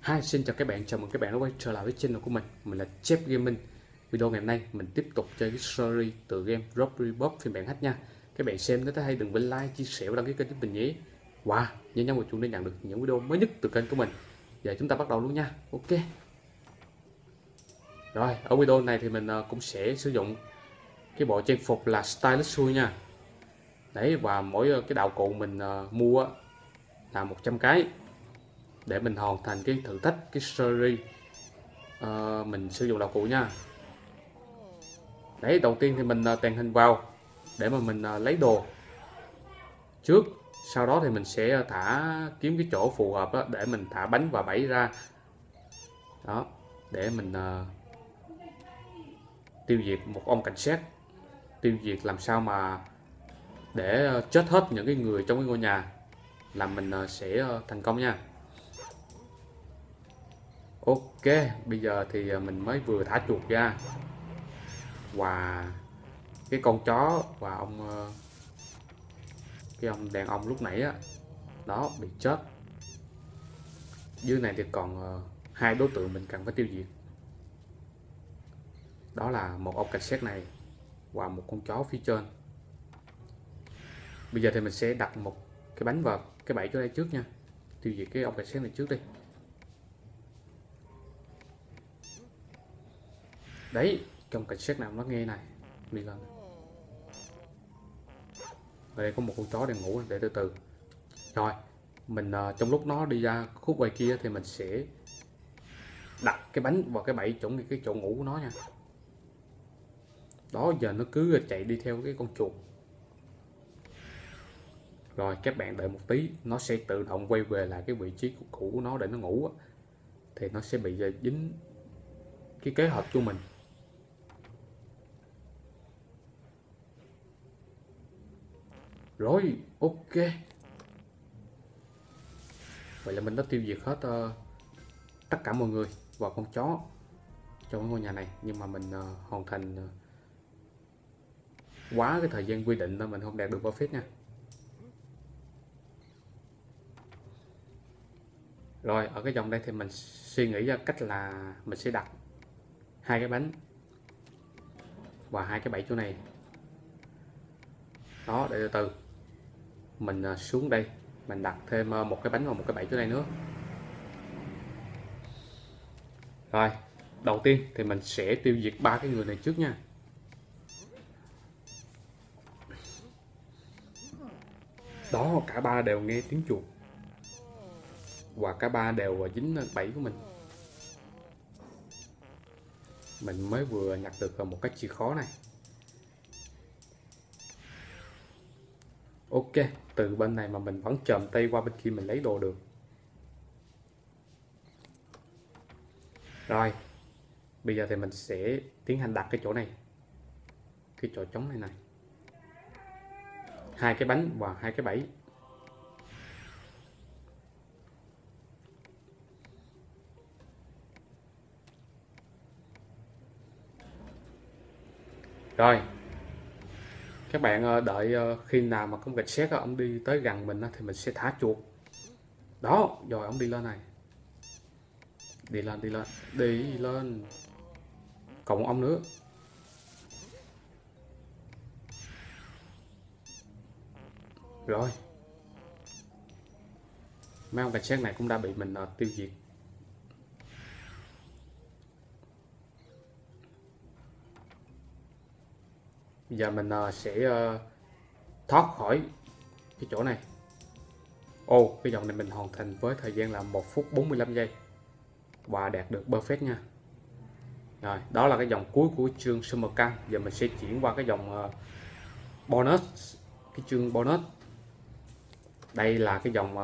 Hi, xin chào các bạn, chào mừng các bạn đã quay trở lại với channel của mình là Chef Gaming. Video ngày hôm nay mình tiếp tục chơi cái series tựa game Robbery phiên bản hack nha. Các bạn xem nếu thấy hay đừng quên like, chia sẻ và đăng ký kênh giúp mình nhé. Wow, nhớ nhấn vào chuông để nhận được những video mới nhất từ kênh của mình. Giờ chúng ta bắt đầu luôn nha. Ok. Rồi, ở video này thì mình cũng sẽ sử dụng cái bộ trang phục là Stylish Shoe nha. Đấy, và mỗi cái đạo cụ mình mua là 100 cái để mình hoàn thành cái thử thách cái series mình sử dụng đạo cụ nha. Đấy, đầu tiên thì mình tàng hình vào để mà mình lấy đồ trước, sau đó thì mình sẽ kiếm cái chỗ phù hợp đó, để mình thả bánh và bẫy ra đó, để mình tiêu diệt một ông cảnh sát, tiêu diệt làm sao mà để chết hết những cái người trong cái ngôi nhà là mình sẽ thành công nha. Ok, bây giờ thì mình mới vừa thả chuột ra và cái con chó và cái ông đàn ông lúc nãy á đó bị chết. Dưới này thì còn hai đối tượng mình cần phải tiêu diệt, đó là một ông cảnh sát này và một con chó phía trên. Bây giờ thì mình sẽ đặt một cái bánh vào cái bẫy chỗ đây trước nha, tiêu diệt cái ông cảnh sát này trước đi. Đấy, cái ông cảnh sát nào nó nghe này, đi lên. Ở đây có một con chó đang ngủ, để từ từ. Rồi mình trong lúc nó đi ra khúc ngoài kia thì mình sẽ đặt cái bánh vào cái bẫy chuẩn cái chỗ ngủ của nó nha. Đó, giờ nó cứ chạy đi theo cái con chuột. Rồi các bạn đợi một tí, nó sẽ tự động quay về lại cái vị trí cũ của nó để nó ngủ. Thì nó sẽ bị dính cái kế hoạch của mình. Rồi, ok. Vậy là mình đã tiêu diệt hết tất cả mọi người và con chó trong ngôi nhà này. Nhưng mà mình hoàn thành quá cái thời gian quy định nên mình không đạt được perfect nha. Rồi ở cái dòng đây thì mình suy nghĩ ra cách là mình sẽ đặt hai cái bánh và hai cái bẫy chỗ này. Đó, để từ từ mình xuống đây mình đặt thêm một cái bánh và một cái bẫy chỗ này nữa. Rồi đầu tiên thì mình sẽ tiêu diệt ba cái người này trước nha. Đó, cả ba đều nghe tiếng chuột và cả ba đều dính bẫy của mình. Mình mới vừa nhặt được một cái chìa khóa này. Ok, từ bên này mà mình vẫn chồm tay qua bên kia mình lấy đồ được. Rồi bây giờ thì mình sẽ tiến hành đặt cái chỗ này, cái chỗ trống này này, hai cái bánh và hai cái bẫy. Rồi các bạn đợi khi nào mà con cảnh sát ông đi tới gần mình thì mình sẽ thả chuột. Đó, rồi ông đi lên này, đi lên đi lên đi lên, còn một ông nữa. Rồi mấy ông cảnh sát này cũng đã bị mình tiêu diệt. Giờ mình sẽ thoát khỏi cái chỗ này. Ồ, cái dòng này mình hoàn thành với thời gian là 1 phút 45 giây và đạt được perfect nha. Rồi, đó là cái dòng cuối của chương Summer Camp. Giờ mình sẽ chuyển qua cái dòng bonus, cái chương bonus. Đây là cái dòng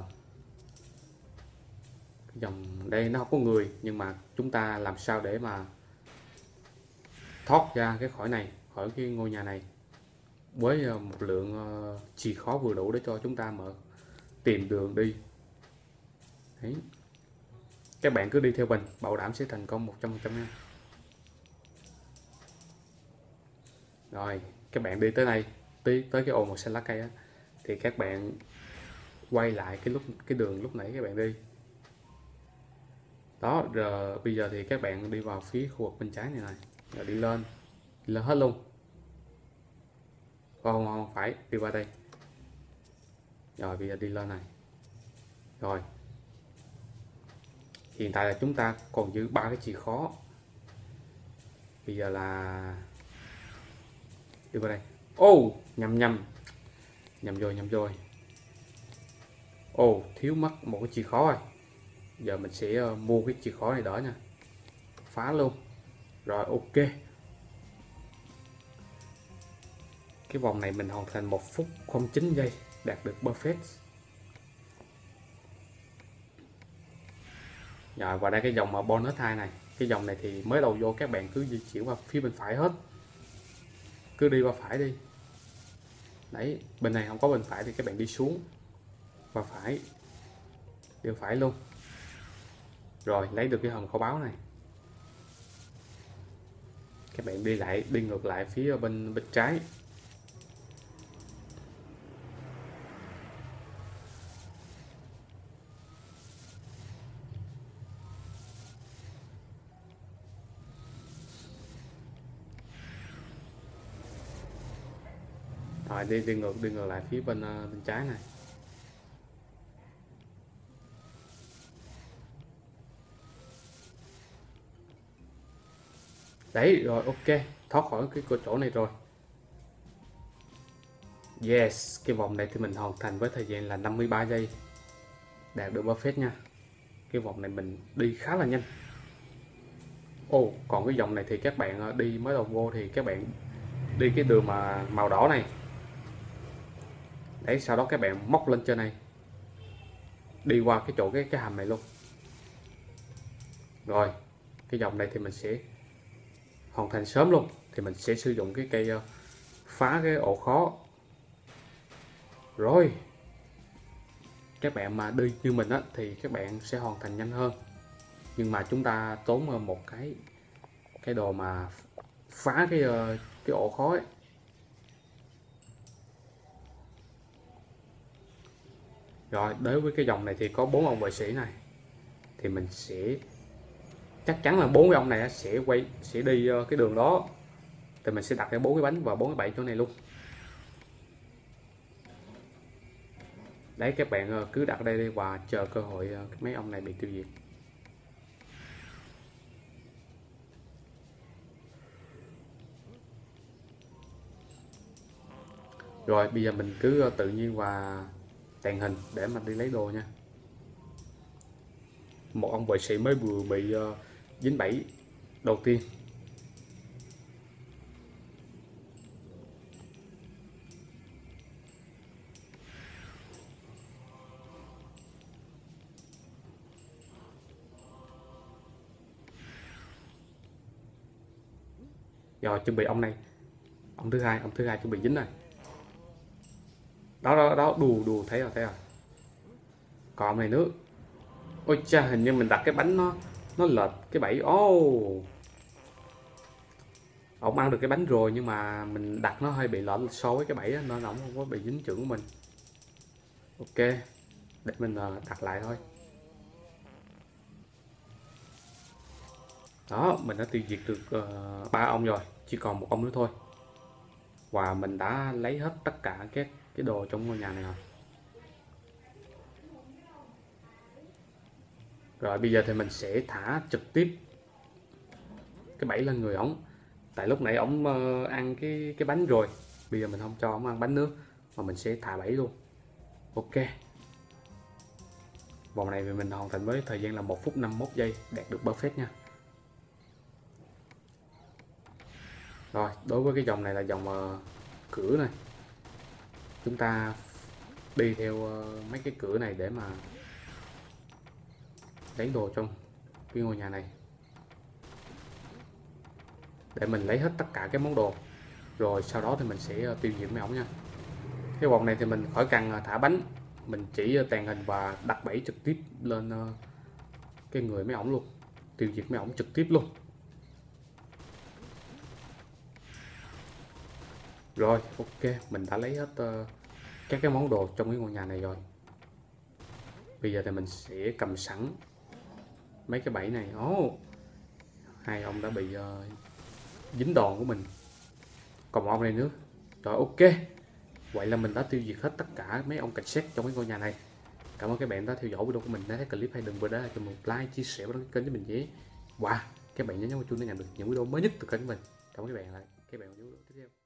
đây nó không có người, nhưng mà chúng ta làm sao để mà thoát ra cái khỏi này, khỏi cái ngôi nhà này với một lượng chìa khóa vừa đủ để cho chúng ta mở tìm đường đi. Đấy, các bạn cứ đi theo mình, bảo đảm sẽ thành công 100% nha. Rồi các bạn đi tới đây, tới cái ô màu xanh lá cây á, thì các bạn quay lại cái đường lúc nãy các bạn đi. Đó, rồi bây giờ thì các bạn đi vào phía khu vực bên trái này này, rồi đi lên hết luôn. Không phải, đi qua đây. Rồi bây giờ đi lên này. Rồi. Hiện tại là chúng ta còn giữ 3 cái chìa khóa. Bây giờ là đi qua đây. Nhầm rồi. Thiếu mất một cái chìa khóa rồi. Giờ mình sẽ mua cái chìa khóa này đỡ nha. Phá luôn. Rồi ok. Cái vòng này mình hoàn thành 1 phút 09 giây, đạt được perfect. Rồi và đây cái dòng mà bonus 2 này. Cái dòng này thì mới đầu vô các bạn cứ di chuyển qua phía bên phải hết. Cứ đi qua phải đi. Đấy, bên này không có bên phải thì các bạn đi xuống qua phải. Đi phải luôn. Rồi lấy được cái hòm kho báu này. Các bạn đi ngược lại phía bên trái. Rồi đi ngược lại phía bên trái này. Đấy rồi ok, thoát khỏi cái chỗ này rồi. Yes, cái vòng này thì mình hoàn thành với thời gian là 53 giây, đạt được perfect nha. Cái vòng này mình đi khá là nhanh. Còn cái vòng này thì các bạn đi mới đầu vô thì các bạn đi cái đường mà màu đỏ này. Đấy, sau đó các bạn móc lên trên này, đi qua cái chỗ cái hầm này luôn. Rồi cái vòng này thì mình sẽ hoàn thành sớm luôn, thì mình sẽ sử dụng cái cây phá cái ổ khó. Rồi các bạn mà đi như mình á thì các bạn sẽ hoàn thành nhanh hơn, nhưng mà chúng ta tốn một cái đồ mà phá cái ổ khó ấy. Rồi đối với cái dòng này thì có 4 ông vệ sĩ này, thì mình sẽ chắc chắn là 4 cái ông này sẽ đi cái đường đó, thì mình sẽ đặt cái 4 cái bánh và 4 cái bẫy chỗ này luôn. Đấy, các bạn cứ đặt đây đi và chờ cơ hội mấy ông này bị tiêu diệt. Rồi bây giờ mình cứ tự nhiên và tàng hình để mà đi lấy đồ nha. Một ông vệ sĩ mới vừa bị dính bẫy đầu tiên. Rồi chuẩn bị ông này, ông thứ hai chuẩn bị dính này. Đó đù thấy rồi. Còn ông này nữa. Ôi cha, hình như mình đặt cái bánh nó lệch cái bẫy. Ông ăn được cái bánh rồi nhưng mà mình đặt nó hơi bị lệch so với cái bẫy nên ông không có bị dính chưởng của mình. Ok, để mình đặt lại thôi. Đó, mình đã tiêu diệt được 3 ông rồi, chỉ còn 1 ông nữa thôi. Và mình đã lấy hết tất cả các cái đồ trong ngôi nhà này rồi. Rồi bây giờ thì mình sẽ thả trực tiếp cái bẫy lên người ổng. Tại lúc nãy ổng ăn cái bánh rồi, bây giờ mình không cho ổng ăn bánh nữa mà mình sẽ thả bẫy luôn. Ok, vòng này thì mình hoàn thành với thời gian là 1 phút 51 giây, đạt được perfect nha. Rồi đối với cái dòng này là dòng cửa này, chúng ta đi theo mấy cái cửa này để mà lấy đồ trong cái ngôi nhà này, để mình lấy hết tất cả cái món đồ, rồi sau đó thì mình sẽ tiêu diệt mấy ổng nha. Cái vòng này thì mình khỏi cần thả bánh, mình chỉ tàng hình và đặt bẫy trực tiếp lên cái người mấy ổng luôn, tiêu diệt mấy ổng trực tiếp luôn. Rồi ok, mình đã lấy hết các cái món đồ trong cái ngôi nhà này rồi. Bây giờ thì mình sẽ cầm sẵn mấy cái bẫy này. Hai ông đã bị dính đòn của mình, còn một ông này nữa. Rồi, ok, vậy là mình đã tiêu diệt hết tất cả mấy ông cảnh sát trong cái ngôi nhà này. Cảm ơn các bạn đã theo dõi video của mình. Nếu thấy clip hay đừng quên để lại cho một like, chia sẻ và đăng ký kênh với mình nhé. Các bạn nhớ nhấn vào chuông để nhận được những video mới nhất từ kênh của mình. Cảm ơn các bạn lại. Các bạn vào video tiếp theo.